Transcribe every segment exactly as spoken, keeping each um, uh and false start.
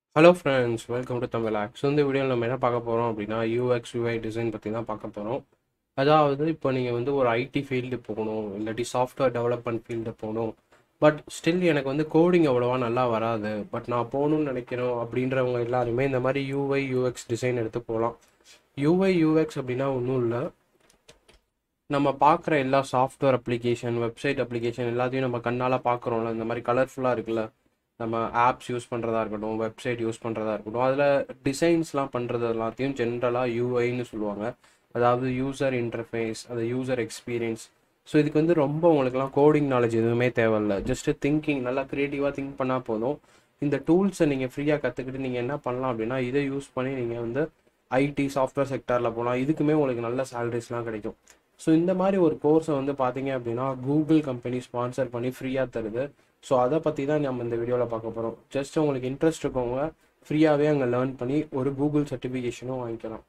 Hello friends, welcome to தமிழ்ஹாக். So இந்த வீடியோவில் நம்ம என்ன பார்க்க போகிறோம் அப்படின்னா யூஎக்ஸ் யூஐ டிசைன் பற்றி தான் பார்க்க போகிறோம். அதாவது இப்போ நீங்கள் வந்து ஒரு ஐடி ஃபீல்டு போகணும், இல்லாட்டி சாஃப்ட்வேர் டெவலப்மெண்ட் ஃபீல்டு போகணும். பட் ஸ்டில் எனக்கு வந்து கோடிங் அவ்வளோவா நல்லா வராது, பட் நான் போகணும்னு நினைக்கிறோம் அப்படின்றவங்க எல்லாருமே இந்த மாதிரி யூஐ யூஎக்ஸ் டிசைன் எடுத்து போகலாம். யூஐ யூஎக்ஸ் அப்படின்னா ஒன்றும் இல்லை, நம்ம பார்க்குற எல்லா சாஃப்ட்வேர் அப்ளிகேஷன், வெப்சைட் அப்ளிகேஷன் எல்லாத்தையும் நம்ம கண்ணால் பார்க்குறோம்ல, இந்த மாதிரி கலர்ஃபுல்லாக இருக்குல்ல, நம்ம ஆப்ஸ் யூஸ் பண்ணுறதா இருக்கட்டும், வெப்சைட் யூஸ் பண்ணுறதா இருக்கட்டும், அதில் டிசைன்ஸ்லாம் பண்ணுறது எல்லாத்தையும் ஜென்ரலாக யூஐன்னு சொல்லுவாங்க. அதாவது யூசர் இன்டர்ஃபேஸ், அது யூசர் எக்ஸ்பீரியன்ஸ். ஸோ இதுக்கு வந்து ரொம்ப உங்களுக்குலாம் கோடிங் நாலேஜ் எதுவுமே தேவையில்லை, ஜஸ்ட்டு திங்கிங், நல்லா க்ரியேட்டிவாக திங்க் பண்ணால் போதும். இந்த டூல்ஸை நீங்கள் ஃப்ரீயாக கற்றுக்கிட்டு நீங்கள் என்ன பண்ணலாம் அப்படின்னா, இதை யூஸ் பண்ணி நீங்கள் வந்து ஐடி சாஃப்ட்வேர் செக்டரில் போகலாம். இதுக்குமே உங்களுக்கு நல்ல சேலரிஸ்லாம் கிடைக்கும். ஸோ இந்த மாதிரி ஒரு கோர்ஸை வந்து பார்த்தீங்க அப்படின்னா கூகுள் கம்பெனி ஸ்பான்சர் பண்ணி ஃப்ரீயாக தருது. ஸோ அதை பற்றி தான் நம்ம இந்த வீடியோவில் பார்க்க போகிறோம். ஜஸ்ட் உங்களுக்கு இன்ட்ரெஸ்ட் இருக்கவங்க ஃப்ரீயாகவே அங்கே லேர்ன் பண்ணி ஒரு கூகுள் சர்டிஃபிகேஷனும் வாங்கிக்கலாம்.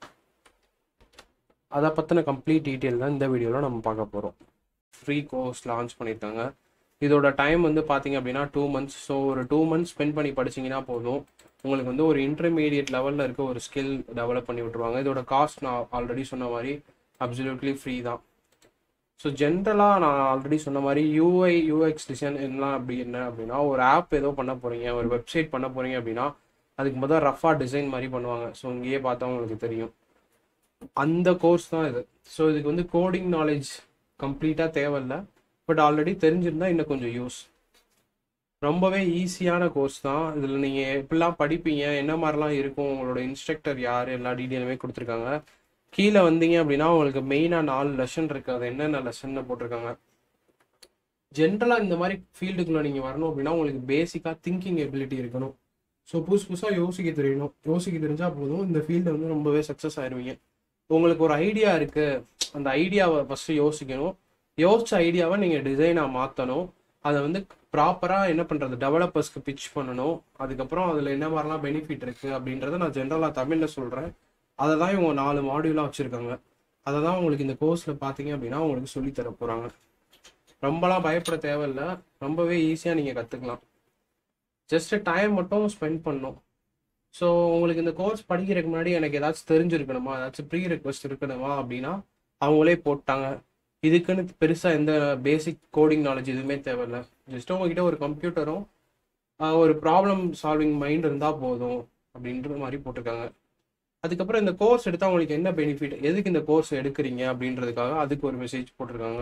அதை பற்றின கம்ப்ளீட் டீட்டெயில் தான் இந்த வீடியோவில் நம்ம பார்க்க போகிறோம். ஃப்ரீ கோர்ஸ் லான்ச் பண்ணியிருக்காங்க. இதோட டைம் வந்து பார்த்தீங்க அப்படின்னா டூ மந்த்ஸ். ஸோ ஒரு டூ மந்த்ஸ் ஸ்பெண்ட் பண்ணி படிச்சிங்கன்னா போதும், உங்களுக்கு வந்து ஒரு இன்டர்மீடியட் லெவலில் இருக்க ஒரு ஸ்கில் டெவலப் பண்ணி விட்ருவாங்க. இதோட காஸ்ட் நான் ஆல்ரெடி சொன்ன மாதிரி அப்சல்யூட்லி ஃப்ரீ தான். ஸோ ஜென்ரலாக நான் ஆல்ரெடி சொன்ன மாதிரி யூஐ யூஎக்ஸ் டிசைன் என்ன அப்படி என்ன அப்படின்னா, ஒரு ஆப் ஏதோ பண்ண போகிறீங்க, ஒரு வெப்சைட் பண்ண போகிறீங்க அப்படின்னா அதுக்கு முதல் ரஃபாக டிசைன் மாதிரி பண்ணுவாங்க. ஸோ இங்கேயே பார்த்தா உங்களுக்கு தெரியும், அந்த கோர்ஸ் தான் இது. ஸோ இதுக்கு வந்து கோடிங் நாலேஜ் கம்ப்ளீட்டாக தேவையில்லை, பட் ஆல்ரெடி தெரிஞ்சிருந்தால் இன்னும் கொஞ்சம் யூஸ். ரொம்பவே ஈஸியான கோர்ஸ் தான். இதில் நீங்கள் எப்படிலாம் படிப்பீங்க, என்ன மாதிரிலாம் இருக்கும், உங்களோட இன்ஸ்ட்ரக்டர் யார், எல்லா டீட்டெயிலுமே கொடுத்துருக்காங்க. கீழே வந்தீங்க அப்படின்னா உங்களுக்கு மெயினாக நாலு லெசன் இருக்குது. அது என்னென்ன லெசன்னு போட்டிருக்காங்க. ஜென்ரலாக இந்த மாதிரி ஃபீல்டுக்குள்ளே நீங்கள் வரணும் அப்படின்னா உங்களுக்கு பேசிக்காக திங்கிங் எபிலிட்டி இருக்கணும். ஸோ புதுசு புதுசாக யோசிக்க தெரியணும். யோசிக்க தெரிஞ்சால் போதும், இந்த ஃபீல்டு வந்து ரொம்பவே சக்ஸஸ் ஆயிடுவீங்க. உங்களுக்கு ஒரு ஐடியா இருக்குது, அந்த ஐடியாவை ஃபஸ்ட்டு யோசிக்கணும். யோசிச்ச ஐடியாவை நீங்கள் டிசைனாக மாற்றணும். அதை வந்து ப்ராப்பராக என்ன பண்ணுறது, டெவலப்பர்ஸ்க்கு பிச் பண்ணணும். அதுக்கப்புறம் அதில் என்ன மாதிரிலாம் பெனிஃபிட் இருக்குது அப்படின்றத நான் ஜென்ரலாக தமிழில் சொல்கிறேன். அதை தான் இவங்க நாலு மாடியூலாக வச்சுருக்காங்க. அதை தான் உங்களுக்கு இந்த கோர்ஸில் பார்த்தீங்க அப்படின்னா உங்களுக்கு சொல்லித்தர போகிறாங்க. ரொம்பலாம் பயப்பட தேவையில்லை, ரொம்பவே ஈஸியாக நீங்கள் கற்றுக்கலாம். ஜஸ்ட்டு டைம் மட்டும் ஸ்பெண்ட் பண்ணணும். ஸோ உங்களுக்கு இந்த கோர்ஸ் படிக்கிறதுக்கு முன்னாடி எனக்கு ஏதாச்சும் தெரிஞ்சிருக்கணுமா, ஏதாச்சும் ப்ரீ ரெக்வஸ்ட் இருக்கணுமா அப்படின்னா அவங்களே போட்டாங்க. இதுக்குன்னு பெருசாக எந்த பேசிக் கோடிங் நாலேஜ் எதுவுமே தேவையில்லை. ஜஸ்ட் உங்ககிட்ட ஒரு கம்ப்யூட்டரும் ஒரு ப்ராப்ளம் சால்விங் மைண்ட் இருந்தால் போதும் அப்படின்ற மாதிரி போட்டிருக்காங்க. அதுக்கப்புறம் இந்த கோர்ஸ் எடுத்தால் உங்களுக்கு என்ன பெனிஃபிட், எதுக்கு இந்த கோர்ஸ் எடுக்கிறீங்க அப்படின்றதுக்காக அதுக்கு ஒரு மெசேஜ் போட்டிருக்காங்க.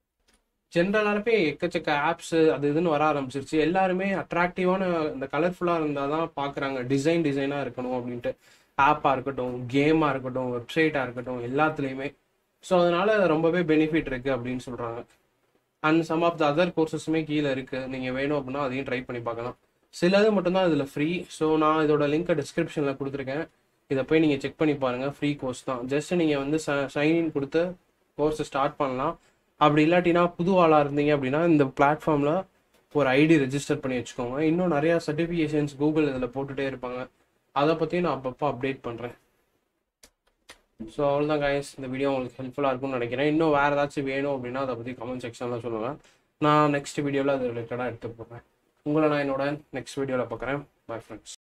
ஜென்ரலாகவே எக்கச்சக்க ஆப்ஸு அது இதுன்னு வர ஆரம்பிச்சிருச்சு. எல்லாருமே அட்ராக்டிவான இந்த கலர்ஃபுல்லாக இருந்தால் தான் பார்க்குறாங்க. டிசைன் டிசைனாக இருக்கணும் அப்படின்ட்டு, ஆப்பாக இருக்கட்டும், கேமாக இருக்கட்டும், வெப்சைட்டாக இருக்கட்டும், எல்லாத்துலேயுமே. ஸோ அதனால் ரொம்பவே பெனிஃபிட் இருக்குது அப்படின்னு சொல்கிறாங்க. And some of the other கோர்சஸுமே கீழே இருக்குது. நீங்கள் வேணும் அப்படின்னா அதையும் ட்ரை பண்ணி பார்க்கலாம். சிலது மட்டும்தான் இதில் ஃப்ரீ. ஸோ நான் இதோட லிங்க்கை டிஸ்கிரிப்ஷனில் கொடுத்துருக்கேன். இதை போய் நீங்கள் செக் பண்ணி பாருங்கள். ஃப்ரீ கோர்ஸ் தான். ஜஸ்ட் நீங்கள் வந்து ச சைன்இன் கொடுத்து கோர்ஸை ஸ்டார்ட் பண்ணலாம். அப்படி இல்லாட்டினா புது ஆளாக இருந்தீங்க அப்படின்னா இந்த பிளாட்ஃபார்மில் ஒரு ஐடி ரெஜிஸ்டர் பண்ணி வச்சுக்கோங்க. இன்னும் நிறையா சர்டிஃபிகேஷன்ஸ் கூகுள் இதில் போட்டுகிட்டே இருப்பாங்க. அதை பற்றியும் நான் அப்பப்போ அப்டேட் பண்ணுறேன். ஸோ அவ்வளோதான் கைஸ், இந்த வீடியோ உங்களுக்கு ஹெல்ப்ஃபுல்லாக இருக்கும்னு நினைக்கிறேன். இன்னும் வேறு ஏதாச்சும் வேணும் அப்படின்னா அதை பற்றி கமெண்ட் செக்ஷனில் சொல்லுவேன். நான் நெக்ஸ்ட் வீடியோவில் அது ரிலேட்டடாக எடுத்து போடுறேன். உங்களை நான் என்னோட நெக்ஸ்ட் வீடியோவில் பார்க்குறேன். Bye friends.